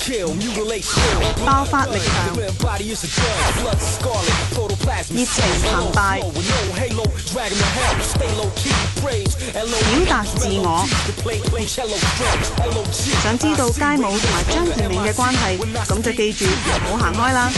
爆發力強，熱情澎湃，表達自我。想知道街舞同埋張健銘嘅關係，咁就記住唔好行開啦。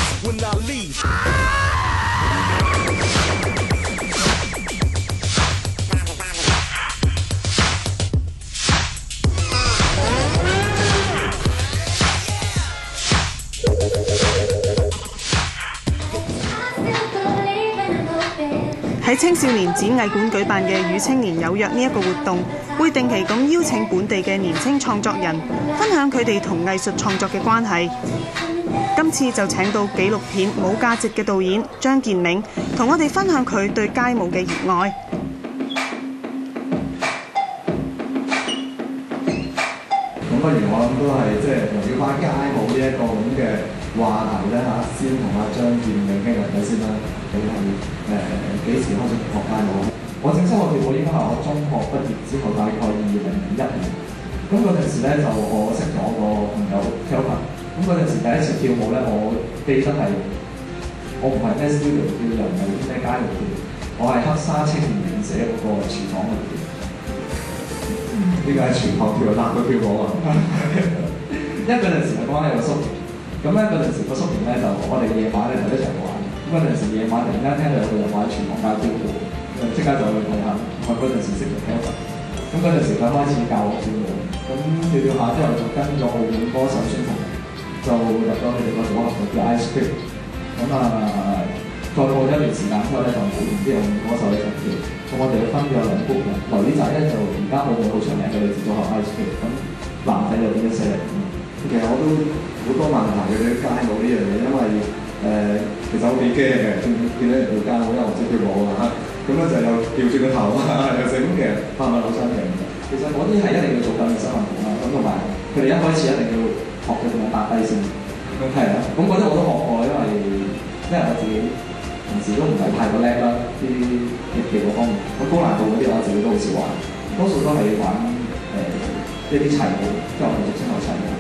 喺青少年展藝館舉辦嘅與青年有約呢一個活動，會定期咁邀請本地嘅年輕創作人分享佢哋同藝術創作嘅關係。今次就請到紀錄片《冇價值》嘅導演張健銘，同我哋分享佢對街舞嘅熱愛。 咁不如我諗都係即係圍繞翻街舞呢一個咁嘅話題咧嚇，先同阿張健銘傾下偈先啦。你係幾時開始學街舞？我正式學跳舞應該係我中學畢業之後，大概2001年。咁嗰陣時咧就我識咗個朋友 Kelvin。咁嗰陣時第一次跳舞咧，我記得係我唔係咩 studio 跳，又唔係咩街度跳，我係黑沙青年院舍嗰個廚房度跳。呢個係全學跳男嘅跳舞啊！因為嗰陣時我講緊有個宿營，咁咧嗰陣時個宿營咧就我哋夜晚咧就一齊玩。咁嗰陣時夜晚突然間聽到有個人話喺全行街跳舞，即刻就去睇下。我嗰陣時識咗 Kelvin，咁嗰陣時佢開始教我跳舞，咁跳跳下之後就跟咗澳門歌手孫紅，就入咗佢哋個組合叫 Ice Cream。咁再過一段時間之後咧，就冇同啲澳門歌手一齊跳。咁我哋分咗兩 group 嘅，女仔咧就而家澳門好出名嘅女子組合 Ice Cream，咁男仔就變咗4人。其實我都好多問題嘅對街舞呢樣嘢，因為其實我幾驚嘅，見到人做街舞，因為我識跳舞啊，咁咧就又調轉個頭啊，又成咁，其實發唔到身嘅。其實嗰啲係一定要做緊嘅新運動啦，咁同埋佢哋一開始一定要學佢點樣搭低先。係啊，咁嗰啲我都學過，因為我自己平時都唔係太過叻啦，啲跳嗰方面。咁高難度嗰啲我自己都好少玩，多數都係玩一啲齊舞，即係我哋俗稱為齊舞。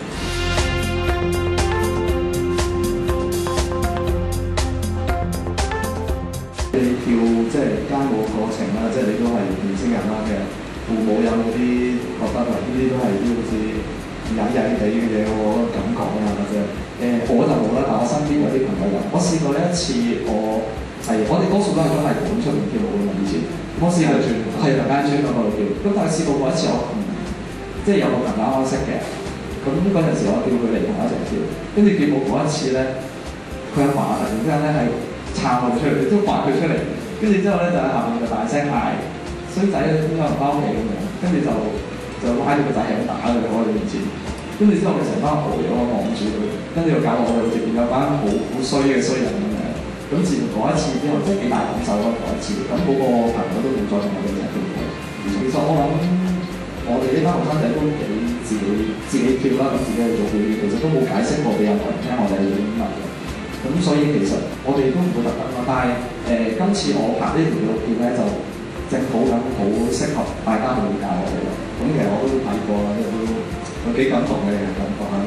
你跳即係街舞過程啦，即係你都係年青人啦嘅，父母有冇啲覺得呢啲都係啲好似曳曳地嘅嘢喎感覺啊，或者我就冇啦，但我身邊有啲朋友有。我試過呢一次，我哋多數都係喺館出面跳舞嘅嘛，以前。我試過係民間村嗰度跳，咁但係試過過一次我即係有個朋友我識嘅，咁嗰陣時我叫佢嚟同我一齊跳，跟住跳舞嗰一次咧，佢阿爸突然之間咧係撐我出嚟，都掘佢出嚟，跟住之後咧就喺下面就大聲嗌衰仔點解唔翻屋企咁樣，跟住就拉住個仔係咁打佢喺我哋面前，跟住之後佢成班呆咗望住佢，跟住又搞到我哋好似變咗班好衰嘅衰人咁樣。咁自從嗰一次之後，即係幾大感受咯嗰一次，咁嗰個朋友都冇再同我哋一齊跳舞。其實我諗我哋呢班後生仔都幾自己跳啦，咁自己去做表演，其實都冇解釋過俾任何人聽我哋係點乜嘅。咁所以其實我哋都唔會特登啦。但係今次我拍呢條紀錄片咧，就正好咁好適合大家去了解我哋咯。咁其實我都睇過啦，都有幾感動嘅感覺嚇。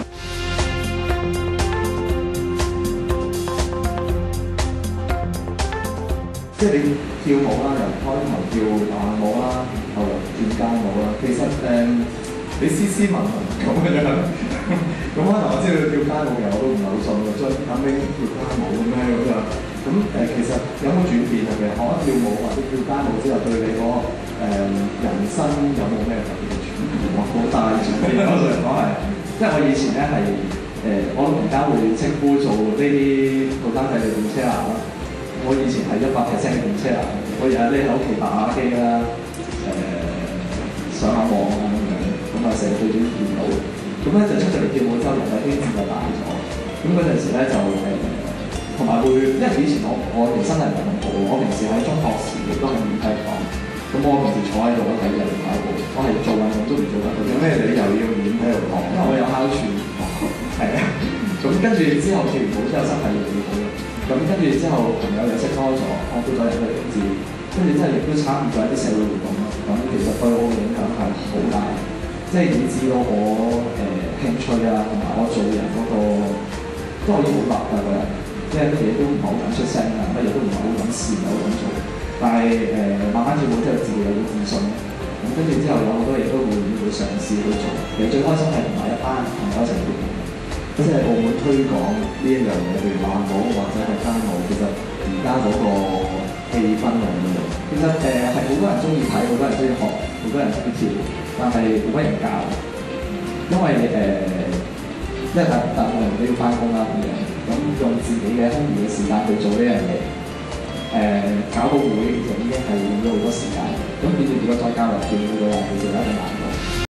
即係你跳舞啦，由開頭跳慢舞啦，然後又轉街舞啦。其實你斯斯文文咁嘅樣，咁可能我知道你跳街舞嘅，我都唔係好信喎。將後尾跳街舞咁樣咁樣，咁其實有冇轉變啊？其實學咗跳舞或者跳街舞之後，對你個人生有冇咩特別嘅轉變？好大轉變，我想講係，因為我以前咧係我而家會稱呼做呢啲後生仔嘅電車男啦。我以前係100%嘅電車男，我日日匿喺屋企打機啦，上下網啊咁樣，咁啊成日對住電腦，咁咧就出咗嚟跳舞之後，人嘅圈子就大咗。咁嗰陣時咧就同埋會，因為以前我人生係唔係咁好，我平時喺中學時亦都係練體育堂，咁我平時坐喺度都睇人跑步，我係做運動都唔做得。有咩理由要練體育堂？因為我有哮喘，係啊。咁跟住之後跳完舞之後身體越嚟越好啦。咁跟住之後朋友又識多咗，我到咗入去領事，跟住之後亦都參與咗一啲社會活動咯。咁其實對我嘅影響係好大，即係以至到我興趣啊，同埋我做人嗰、個都可以好立㗎個人，即係乜嘢都唔係好敢出聲啊，乜嘢都唔係好敢試，唔係好敢做。但係慢慢做到之後，自己有啲自信。咁跟住之後有好多嘢都會嘗試去做。其實最開心係同埋一班朋友一齊活動，即係澳門推廣呢一樣嘢，譬如慢舞或者係街舞，其實而家嗰個氣氛係咁樣。其實係好多人中意睇，好多人中意學，好多人中意跳，但係冇乜人教，因為因為大部分人都要翻工啦咁樣，咁用自己嘅空餘嘅時間去做呢樣嘢，搞個會就已經係用咗好多時間，咁變咗如果再交流，變咗其實有一定難。